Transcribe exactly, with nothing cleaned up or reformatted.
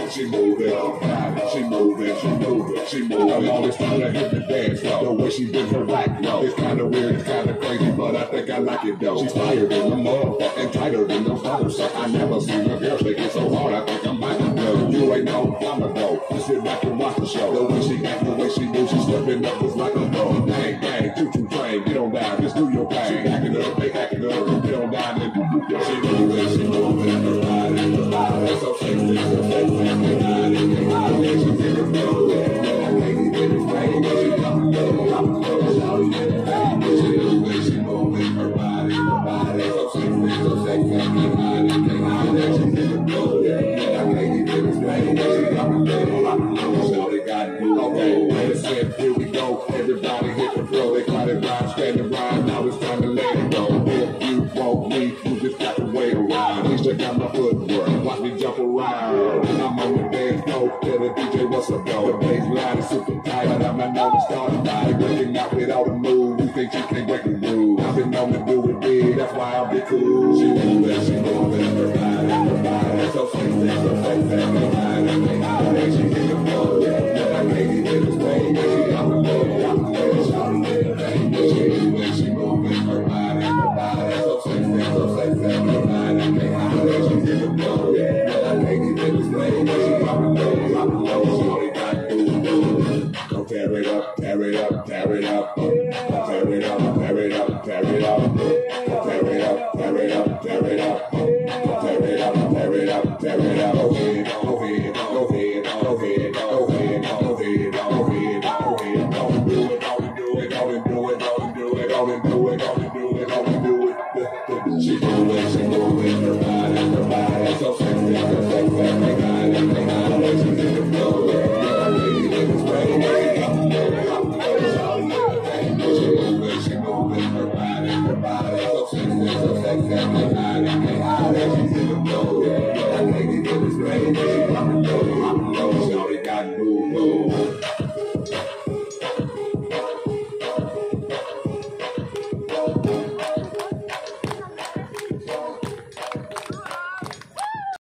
she moving, she moving, she moving, she moving. I'm always trying to hit the dance floor. The way she bends her back, yo. It's kinda weird, it's kinda crazy, but I think I like it though. She's higher than the mud and tighter than the feathers. I never seen a girl shake it so hard, I think I'm about to go. You ain't no drama though. You sit back and watch the show. The way she act, the way she moves, she's stepping up just like a dog. Bang, bang, choo choo train, get on down, just do your thing. She hacking up, they hacking up, get on down and she moving, she moving, her body, her body. It's so sexy, so sexy, they hide it, they hide it. She's in the flow, yeah, yeah, I can't even explain. She come low, come low, shawty in the vein. She moving, she moving, her body, her body. So sexy, so sexy, they hide it, they hide it. She's in the flow, yeah, yeah, I can't even explain. She come low, come low, shawty got it. Okay, wait a second, here we go. Everybody hit the floor, they caught it right, standing right. Now it's time to let it go. If you want me, you just got to wait around. At least check out my footwork, watch me jump around. I'm on the dance floor, tell the D J what's up, though. The bass line is super tight, but I'm not known to start a fight. Working out without a move, you think you can't break the groove. I've been known to do it big, that's why I'll be cool. She moving, she moving, her body, her body. So sexy, so sexy, they hide it, they hide it. She hit the floor, yeah, I can't even explain. She out the way, out the way, shawty in the vein. She moving, she moving, her body, her body. So sexy, so sexy, they hide it, they hide it. She hit the floor, yeah, I can't even explain. She out the way, out the way, shawty got cool. Go tear it up, tear it up, tear it up. Tear it up, tear it up, tear it up. Tear it up, tear it up, tear it up. Tear it up, tear it up, tear it up. Go ahead, go ahead, go ahead, go ahead, go ahead, go ahead, go ahead, go ahead. Don't do it, don't do it, don't do it, don't do it, don't do it, don't do it, don't do it. She moving, she moving, her body, her body. So sexy, so sexy, they hide it, they hide it. She's in the flow, yeah, lady in the spray, yeah, I'm the way, I'm the way, shawty in the vein. She moving, she moving, her body, her body. So sexy, so sexy, they hide it, they hide it.